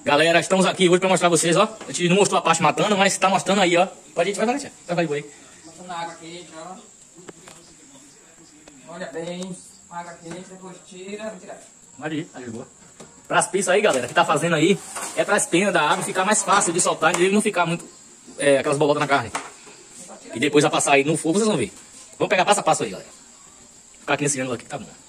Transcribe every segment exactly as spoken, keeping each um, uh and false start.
Galera, estamos aqui hoje pra mostrar pra vocês, ó. A gente não mostrou a parte matando, mas tá mostrando aí, ó. Pode ir, vai, vai, vai, vai, vai, vai. Mostrando a água quente, ó. Olha bem, água quente, depois tira, vou tirar. Pode ir, tá de boa. Pras peças aí, galera, que tá fazendo aí, é pras penas da água ficar mais fácil de soltar e ele não ficar muito, é, aquelas bolotas na carne. E depois vai passar aí no fogo, vocês vão ver. Vamos pegar passo a passo aí, galera. Vou ficar aqui nesse ângulo aqui, tá bom.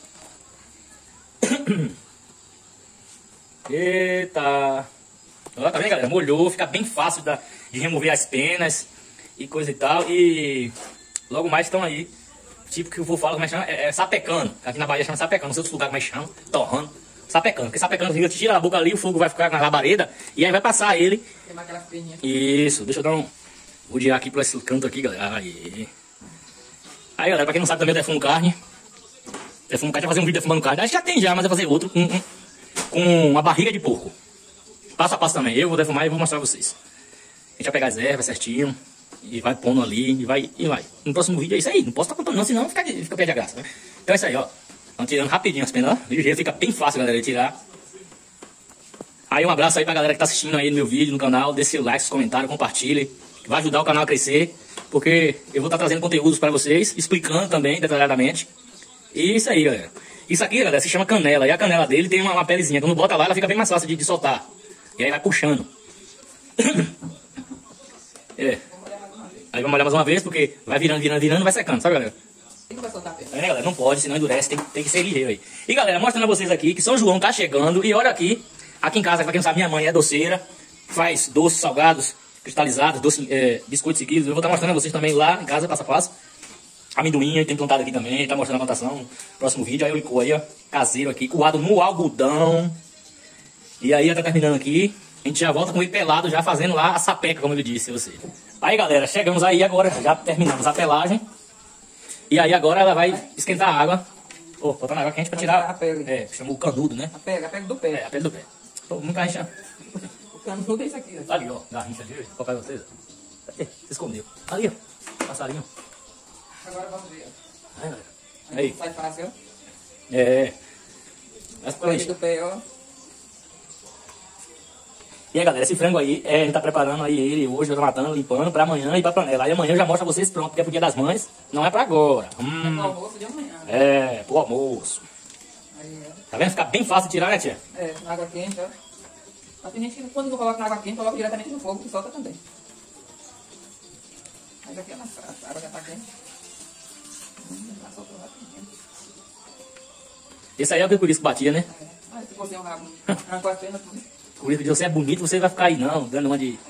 Eita. Ó, tá vendo, galera? Molhou, fica bem fácil da, de remover as penas e coisa e tal. E logo mais estão aí. Tipo que eu vou falar, como é que chama? É, é sapecando. Aqui na Bahia chama sapecando, não sei outros lugares como é que chama. Torrando. Sapecando. Porque sapecando, você tira a boca ali, o fogo vai ficar na labareda e aí vai passar ele. Queimar aquelas peninhas. Isso, deixa eu dar um... Vou girar aqui por esse canto aqui, galera. Aí. Aí, galera, pra quem não sabe também, eu defumo carne. Defumo carne, vai fazer um vídeo defumando carne. Acho que já tem já, mas vai fazer outro com, com, com uma barriga de porco. Passo a passo também. Eu vou defumar e vou mostrar pra vocês. A gente vai pegar as ervas certinho. E vai pondo ali, e vai, e vai. No próximo vídeo é isso aí. Não posso estar contando não, senão fica, fica perde a graça, né? Então é isso aí, ó. Vamos tirando rapidinho as penas, ó. Ligeiro, fica bem fácil, galera, de tirar. Aí um abraço aí pra galera que tá assistindo aí no meu vídeo, no canal. Dê seu like, seu comentário, compartilhe. Que vai ajudar o canal a crescer. Porque eu vou estar trazendo conteúdos pra vocês, explicando também detalhadamente. E isso aí, galera. Isso aqui, galera, se chama canela. E a canela dele tem uma, uma pelezinha. Quando bota lá, ela fica bem mais fácil de, de soltar. E aí vai puxando. É. Aí vamos molhar mais uma vez, porque vai virando, virando, virando e vai secando, sabe, galera? Tem que vai soltar a pena. É, galera, não pode, senão endurece, tem, tem que ser ligeiro aí. E, galera, mostrando a vocês aqui que São João tá chegando. E olha aqui, aqui em casa, pra quem não sabe, minha mãe é doceira. Faz doces salgados, cristalizados, doce, é, biscoitos seguidos. Eu vou estar mostrando a vocês também lá em casa, passo a passo. Amendoim, tem plantado aqui também, tá mostrando a plantação. Próximo vídeo, aí o licor aí, ó, caseiro aqui, coado no algodão. E aí, já tá terminando aqui. A gente já volta com ele pelado, já fazendo lá a sapeca, como ele disse a você. Aí, galera, chegamos aí agora, já terminamos a pelagem. E aí agora ela vai esquentar a água. Ô, oh, botando água quente pra tirar a pele. É, chamou o canudo, né? A pele, a pele do pé. É, a pele do pé. Pô, nunca a gente... O canudo é isso aqui, ó. Ali, ó, garrincha ali, vou colocar pra vocês. Ó. Se escondeu. Ali, ó, passarinho. Agora vamos ver, ó. Aí, galera. Aí. Sai fácil, ó. É. Mas, A pele do pé, ó. E aí, galera, esse frango aí, é, a gente tá preparando aí ele hoje, eu tô matando, limpando pra amanhã e pra panela. Aí amanhã eu já mostro pra vocês pronto, porque é pro dia das mães, não é pra agora. Hum, É pro almoço de amanhã. é, pro almoço. Aí, ó. Tá vendo? Fica bem fácil de tirar, né, tia? É, na água quente, ó. Mas tem gente que quando não coloca na água quente, coloca diretamente no fogo, que solta também. Mas aqui é mais fácil, a água já tá quente. Hum, já soltou rapidinho. Esse aí é o que por isso que batia, né? É. Mas se você é um rabo, arrancou as penas tudo. Por isso que você é bonito, você vai ficar aí não, dando uma de...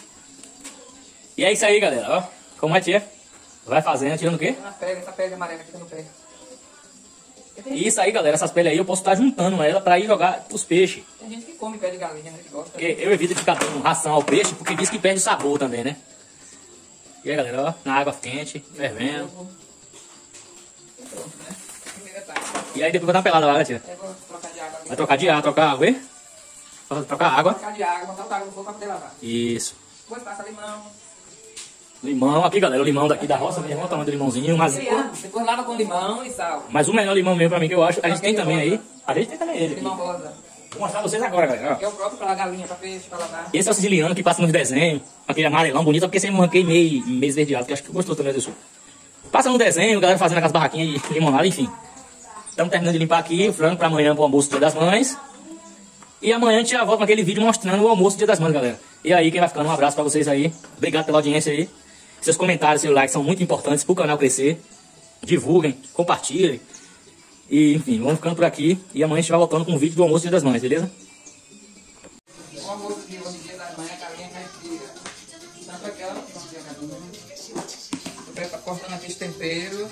E é isso aí, galera, ó. Como é, tia? Vai fazendo, tirando o quê? Uma pele, essa pele amarela que fica no pé. E isso aí, galera, essas peles aí eu posso estar juntando ela pra ir jogar pros peixes. Tem gente que come pé de galinha, né? Que gosta. Porque eu evito de ficar dando ração ao peixe, porque diz que perde o sabor também, né? E aí, galera, ó, na água quente, fervendo. Pronto, né? Primeira etapa. E aí depois vai dar uma pelada lá, né, tia? Eu vou trocar de água. Vai trocar de água, trocar água, hein? Vai trocar água. Trocar de água, botar o água no fogo pra poder lavar. Isso. Depois passa limão. Limão, aqui, galera, o limão daqui da roça, mesmo, olha o tamanho do limãozinho, mas... Depois, depois lava com limão e sal. Mas o melhor limão mesmo pra mim que eu acho, a gente tem também aí. A gente tem também ele. Limão Aqui. rosa. Vou mostrar pra vocês agora, galera. Que é o próprio pra galinha, pra peixe, pra lavar. Esse é o siciliano que passa nos desenhos, aquele amarelão bonito, porque sempre manquei meio, meio esverdeado, que acho que gostou também desse. Passa no desenho, a galera fazendo aquelas barraquinhas de limonada, enfim. Estamos terminando de limpar aqui o frango para amanhã pro almoço do Dia das Mães. E amanhã a gente já volta com aquele vídeo mostrando o almoço do Dia das Mães, galera. E aí, quem vai ficando, um abraço pra vocês aí. Obrigado pela audiência aí. Seus comentários, seus likes são muito importantes pro canal crescer. Divulguem, compartilhem. E, enfim, vamos ficando por aqui. E amanhã a gente vai voltando com o vídeo do almoço do Dia das Mães, beleza? O almoço de hoje, dia das mães, a galinha caipira. Tanto aquela, vamos ver a galinha. Eu estou cortando aqui os temperos.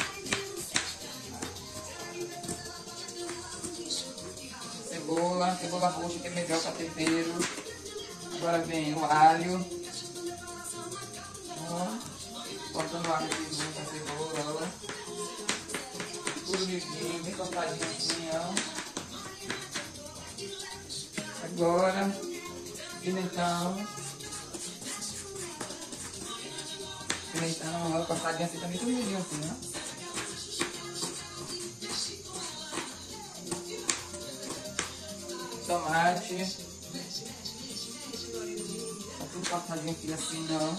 Cebola, cebola roxa que é melhor para tempero. Agora vem o alho. Ó, cortando o alho aqui junto com a cebola, ó. Tudo lisinho, bem cortadinho assim, ó. Agora, pimentão. Pimentão, ó, cortadinho assim também, tudo lisinho assim, ó. Tomate. Tá tudo cortadinho aqui assim, não.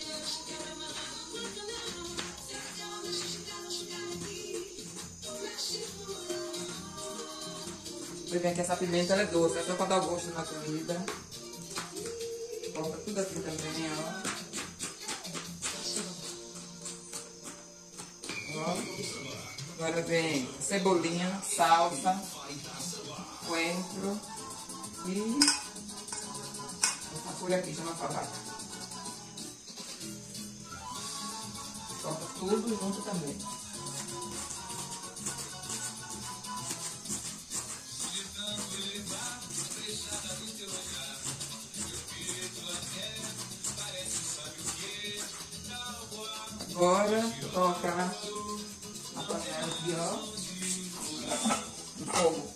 Você vê que essa pimenta ela é doce, é só pra dar gosto na comida. Corta tudo aqui também, ó. Ó. Agora vem cebolinha, salsa, coentro e essa folha aqui chama favaca. Corta tudo junto também. Agora, vou colocar a panela aqui, ó, no fogo.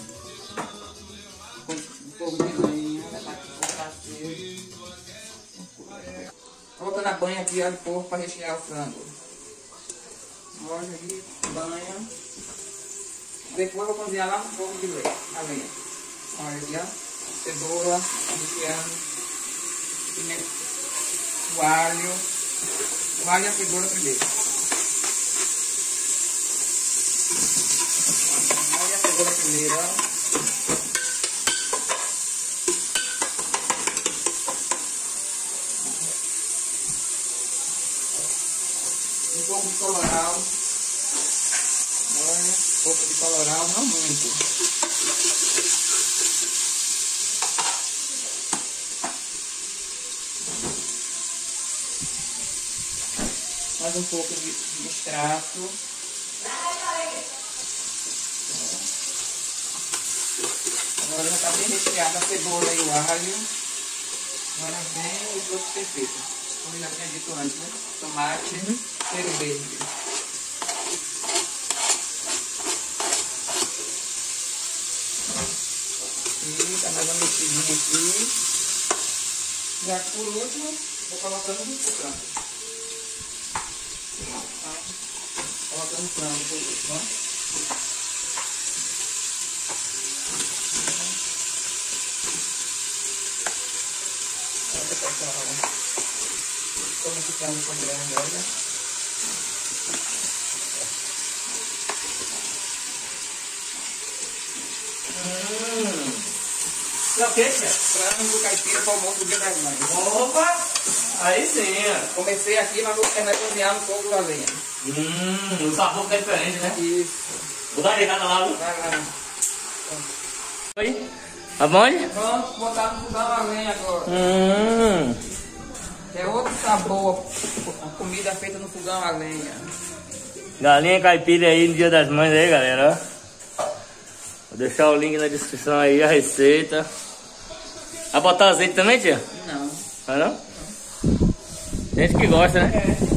No fogo de lenha, já tá aqui aceso. Colocando a banha aqui, ó, de porco para rechear o frango. Olha aí, banha. Depois eu vou cozinhar lá no fogo de lenha, a lenha. Olha aqui, ó, cebola, recheando, pimenta, o alho. O alho e a cebola primeiro. O alho e a cebola primeiro, ó. Um pouco de colorau. Olha, um pouco de colorau, não muito. Mais um pouco de, de extrato. Agora já está bem recheada a cebola e o alho. Agora vem os outros temperos. Como eu já tinha dito antes, né? Tomate, uhum. Cheiro verde. E tá mais uma mexidinha aqui. Já por último, vou colocando no frango. Colocando frango por último, ó. Olha pessoal, como ficando com grande, olha. Hum. Isso é o que, tia? Frango caipira para o almoço do Dia das Mães. Opa! Aí sim. Comecei aqui, mas vou terminar cozinhar no fogo da lenha. Hum, o sabor fica diferente, né? Isso. Vou dar uma ligada lá, viu? Vai lá. Oi? Tá bom? Pronto, botar no fogão a lenha agora. Hum. É outro sabor, a comida feita no fogão a lenha. Galinha caipira aí no Dia das Mães aí, galera. Vou deixar o link na descrição aí, a receita. Vai botar azeite também, tia? Não. Vai não? Gente que gosta, né? É.